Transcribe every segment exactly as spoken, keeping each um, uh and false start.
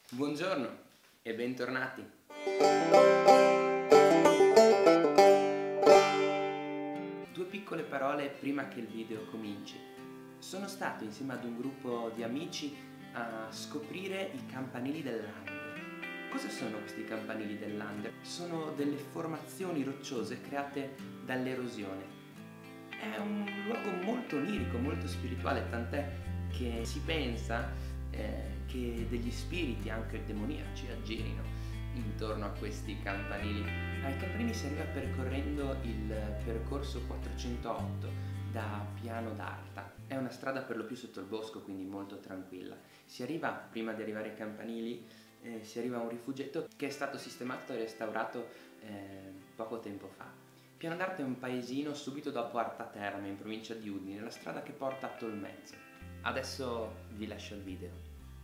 Buongiorno e bentornati. Due piccole parole prima che il video cominci. Sono stato insieme ad un gruppo di amici a scoprire i campanili del Lander. Cosa sono questi campanili del Lander? Sono delle formazioni rocciose create dall'erosione. È un luogo molto onirico, molto spirituale, tant'è che si pensa eh, che degli spiriti anche demoniaci aggirino intorno a questi campanili. Ai campanili si arriva percorrendo il percorso quattrocentootto da Piano d'Arta. È una strada per lo più sotto il bosco, quindi molto tranquilla. Si arriva, prima di arrivare ai campanili, eh, si arriva a un rifugietto che è stato sistemato e restaurato eh, poco tempo fa. Piano d'Arta è un paesino subito dopo Arta Terme, in provincia di Udine, la strada che porta a Tolmezzo. Adesso vi lascio il video.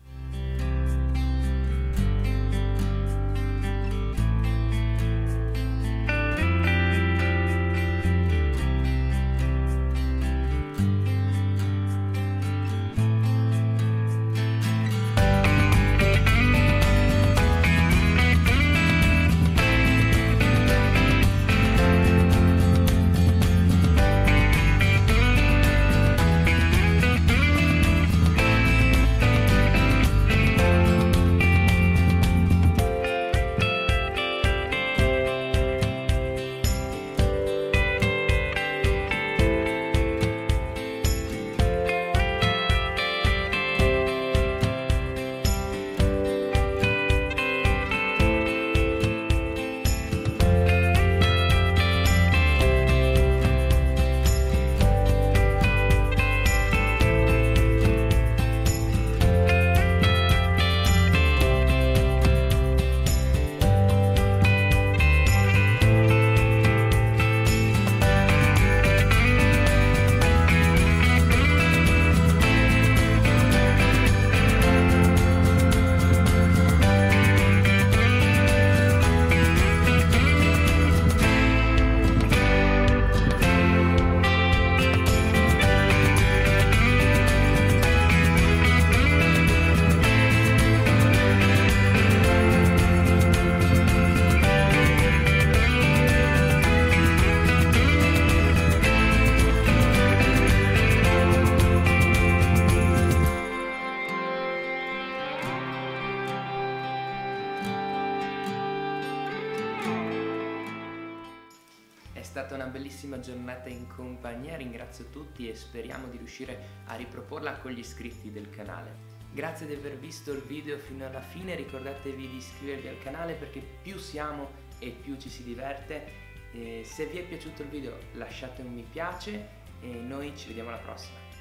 È stata una bellissima giornata in compagnia, ringrazio tutti e speriamo di riuscire a riproporla con gli iscritti del canale. Grazie di aver visto il video fino alla fine, ricordatevi di iscrivervi al canale perché più siamo e più ci si diverte. E se vi è piaciuto il video lasciate un mi piace e noi ci vediamo alla prossima.